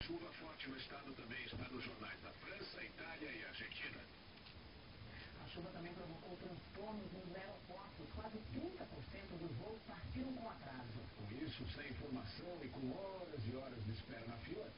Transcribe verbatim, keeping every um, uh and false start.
Chuva forte no estado também está nos jornais da França, Itália e Argentina. A chuva também provocou transtornos nos aeroportos. Quase trinta por cento dos voos partiram com atraso. Com isso, sem informação e com horas e horas de espera na fila,